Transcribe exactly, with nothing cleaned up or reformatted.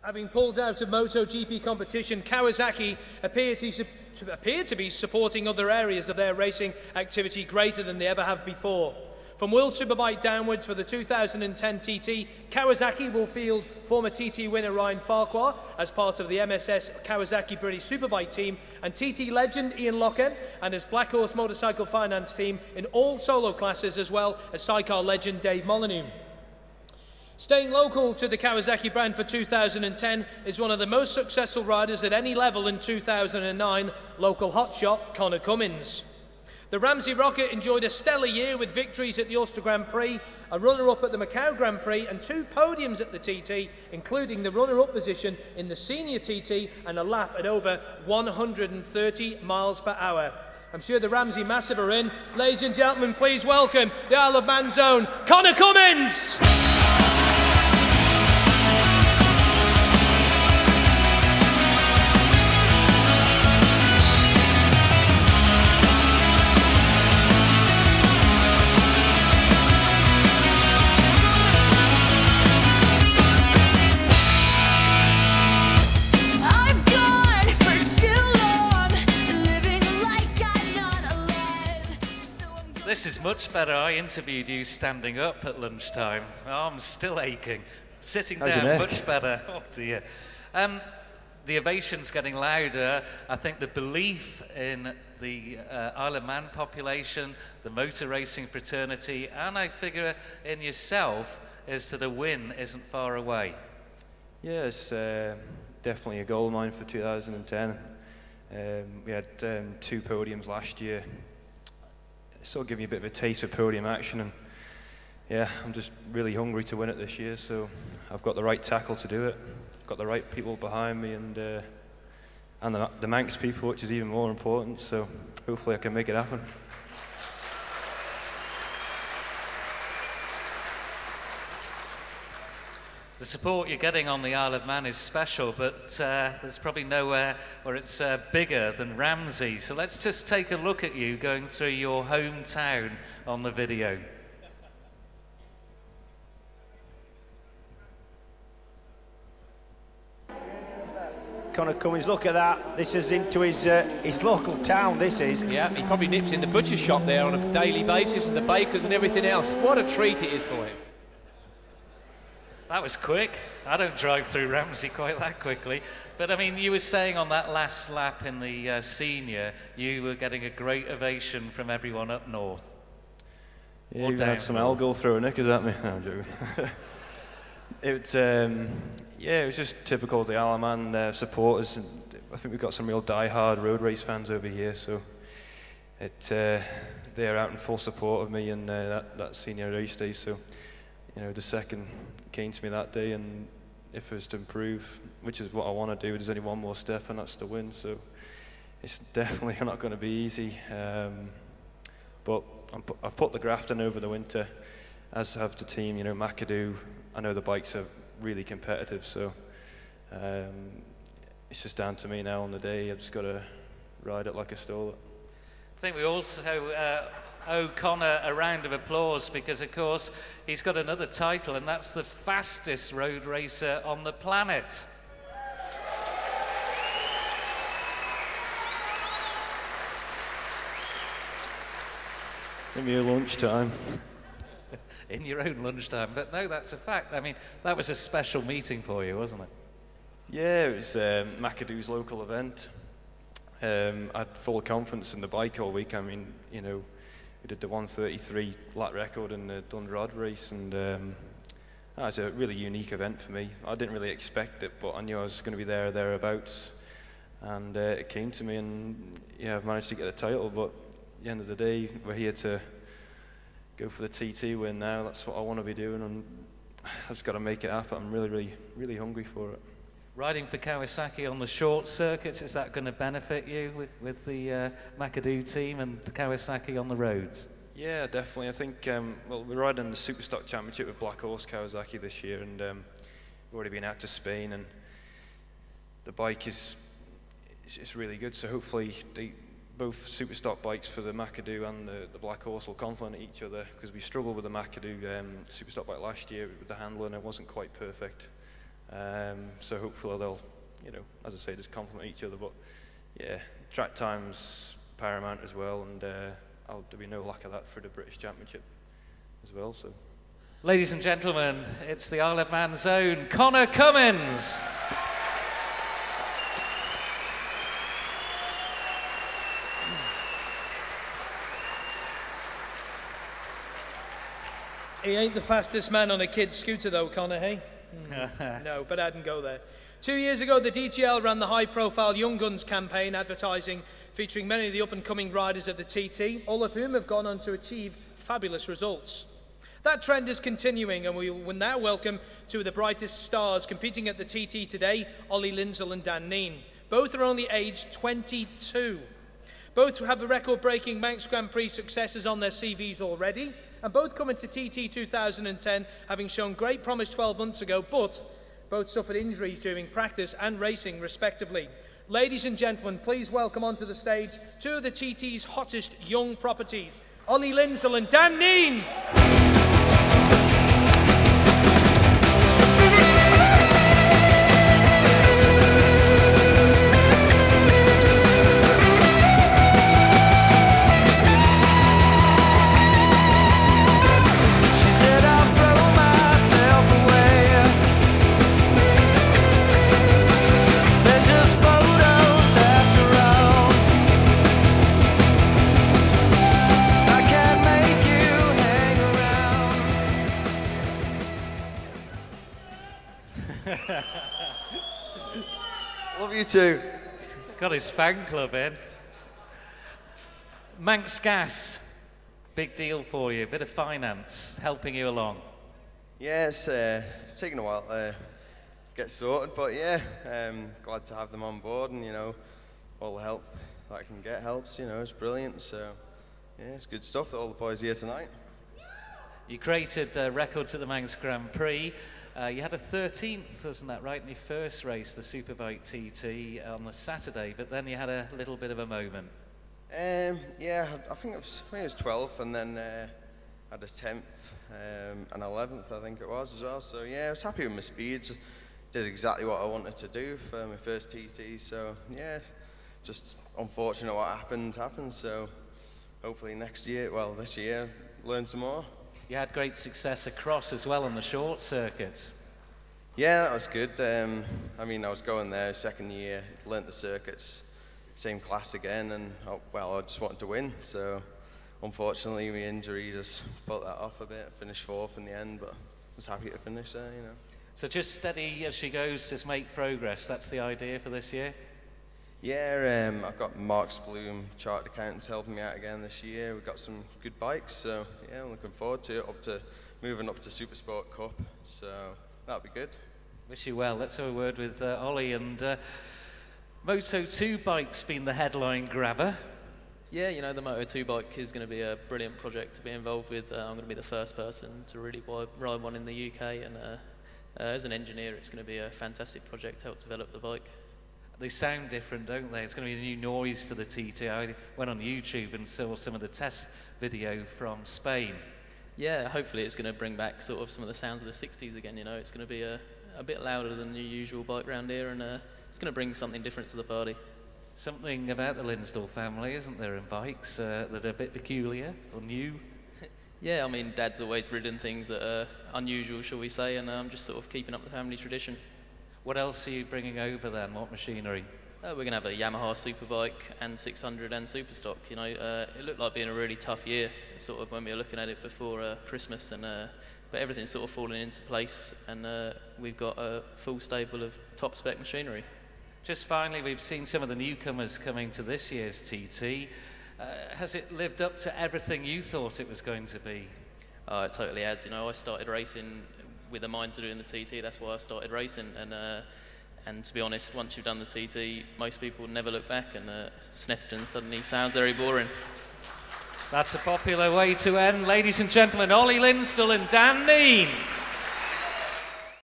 Having pulled out of MotoGP competition, Kawasaki appear to, to, appear to be supporting other areas of their racing activity greater than they ever have before. From World Superbike downwards for the two thousand ten T T, Kawasaki will field former T T winner Ryan Farquhar as part of the M S S Kawasaki British Superbike team, and T T legend Ian Locker and his Black Horse Motorcycle Finance team in all solo classes, as well as sidecar legend Dave Molyneux. Staying local to the Kawasaki brand for two thousand ten is one of the most successful riders at any level in two thousand nine, local hotshot Conor Cummins. The Ramsey Rocket enjoyed a stellar year with victories at the Ulster Grand Prix, a runner-up at the Macau Grand Prix and two podiums at the T T, including the runner-up position in the senior T T and a lap at over one hundred thirty miles per hour. I'm sure the Ramsey Massive are in. Ladies and gentlemen, please welcome the Isle of Man's own Conor Cummins! This is much better. I interviewed you standing up at lunchtime. My arm's still aching. Sitting How's down, much better. Oh dear. Um, the ovation's getting louder. I think the belief in the uh, Isle of Man population, the motor racing fraternity, and I figure in yourself, is that a win isn't far away. Yeah, it's uh, definitely a goal of mine for two thousand ten. Um, we had um, two podiums last year. Sort of give you a bit of a taste of podium action, and yeah, I'm just really hungry to win it this year, so I've got the right tackle to do it, got the right people behind me, and uh, and the, the Manx people, which is even more important, so hopefully I can make it happen. The support you're getting on the Isle of Man is special, but uh, there's probably nowhere where it's uh, bigger than Ramsey. So let's just take a look at you going through your hometown on the video. Conor Cummins, look at that. This is into his uh, his local town, this is. Yeah, he probably nips in the butcher shop there on a daily basis, and the bakers and everything else. What a treat it is for him. That was quick. I don't drive through Ramsey quite that quickly. But I mean, you were saying on that last lap in the uh, senior, you were getting a great ovation from everyone up north. Yeah, you had some algal throwing knickers at me. No, I'm joking. it, um, yeah, it was just typical of the Isle of Man uh, supporters. And I think we've got some real die-hard road race fans over here, so it, uh, they're out in full support of me in uh, that, that senior race day. So, you know, the second came to me that day, and if it was to improve, which is what I want to do, there's only one more step, and that's to win. So it's definitely not going to be easy. Um, but I'm, I've put the graft in over the winter, as have the team. You know, McAdoo, I know the bikes are really competitive, so um, it's just down to me now on the day. I've just got to ride it like I stole it. I think we also uh, owe Conor a round of applause, because of course he's got another title, and that's the fastest road racer on the planet. Give me a lunchtime. In your own lunchtime, but no, that's a fact. I mean, that was a special meeting for you, wasn't it? Yeah, it was um, McAdoo's local event. Um, I had full confidence in the bike all week. I mean, you know, we did the one thirty-three lap record in the Dundrod race, and um, that was a really unique event for me. I didn't really expect it, but I knew I was going to be there or thereabouts, and uh, it came to me, and yeah, I've managed to get the title. But at the end of the day, we're here to go for the T T win now. That's what I want to be doing, and I've just got to make it happen. I'm really, really, really hungry for it. Riding for Kawasaki on the short circuits, is that going to benefit you with, with the uh, McAdoo team and Kawasaki on the roads? Yeah, definitely. I think, um, well, we're riding the Superstock Championship with Black Horse Kawasaki this year, and um, we've already been out to Spain, and the bike is it's really good, so hopefully they, both Superstock bikes for the McAdoo and the, the Black Horse will complement each other, because we struggled with the McAdoo um, Superstock bike last year with the handling. It wasn't quite perfect. Um, so hopefully they'll, you know, as I say, just complement each other. But yeah, track time's paramount as well, and uh, I'll, there'll be no lack of that for the British Championship as well. So, ladies and gentlemen, it's the Isle of Man's own Conor Cummins. He ain't the fastest man on a kid's scooter though, Conor, hey? Mm. No, but I didn't go there. Two years ago, the D T L ran the high-profile Young Guns campaign, advertising featuring many of the up-and-coming riders of the T T, all of whom have gone on to achieve fabulous results. That trend is continuing, and we will now welcome two of the brightest stars competing at the T T today, Ollie Lindsell and Dan Neen. Both are only aged twenty-two. Both have record-breaking Manx Grand Prix successes on their C Vs already, and both come into T T two thousand ten having shown great promise twelve months ago, but both suffered injuries during practice and racing, respectively. Ladies and gentlemen, please welcome onto the stage two of the T T's hottest young properties, Ollie Lindsell and Dan Neen. Love you too. Got his fan club in. Manx Gas, big deal for you, bit of finance helping you along. Yeah, it's uh, taken a while to get sorted, but yeah, um, glad to have them on board, and you know, all the help that I can get helps, you know, it's brilliant, so yeah, it's good stuff that all the boys are here tonight. You created uh, records at the Manx Grand Prix. Uh, you had a thirteenth, wasn't that right, in your first race, the Superbike T T, on the Saturday, but then you had a little bit of a moment. Um, yeah, I think it was, I think it was twelfth, and then uh, had a tenth um, and eleventh, I think it was as well. So yeah, I was happy with my speeds. Did exactly what I wanted to do for my first T T. So yeah, just unfortunate what happened happened. So hopefully next year, well this year, learn some more. You had great success across as well on the short circuits. Yeah, that was good. Um, I mean, I was going there second year, learnt the circuits, same class again, and oh, well, I just wanted to win. So unfortunately, my injury just put that off a bit. I finished fourth in the end, but I was happy to finish there, you know. So just steady as she goes, just make progress. That's the idea for this year? Yeah, um, I've got Mark's Bloom Chartered Accountants helping me out again this year. We've got some good bikes, so yeah, I'm looking forward to it, up to moving up to Supersport Cup, so that'll be good. Wish you well. Let's have a word with uh, Ollie. And uh, Moto two bike's been the headline grabber. Yeah, you know, the Moto two bike is going to be a brilliant project to be involved with. Uh, I'm going to be the first person to really ride one in the U K, and uh, uh, as an engineer, it's going to be a fantastic project to help develop the bike. They sound different, don't they? It's going to be a new noise to the T T. I went on YouTube and saw some of the test video from Spain. Yeah, hopefully it's going to bring back sort of some of the sounds of the sixties again, you know. It's going to be a, a bit louder than the usual bike round here, and uh, it's going to bring something different to the party. Something about the Lindsell family, isn't there, in bikes uh, that are a bit peculiar or new? Yeah, I mean, Dad's always ridden things that are unusual, shall we say, and I'm um, just sort of keeping up the family tradition. What else are you bringing over then? What machinery? Uh, we're going to have a Yamaha Superbike and six hundred and Superstock. You know, uh, it looked like being a really tough year, sort of when we were looking at it before uh, Christmas, and uh, but everything's sort of falling into place, and uh, we've got a full stable of top spec machinery. Just finally, we've seen some of the newcomers coming to this year's T T. Uh, has it lived up to everything you thought it was going to be? Uh, it totally has. You know, I started racing with a mind to doing the T T. That's why I started racing, and uh, and to be honest, once you've done the T T, most people never look back, and uh, Snetterton suddenly sounds very boring. That's a popular way to end. Ladies and gentlemen, Ollie Lindsell and Dan Neen.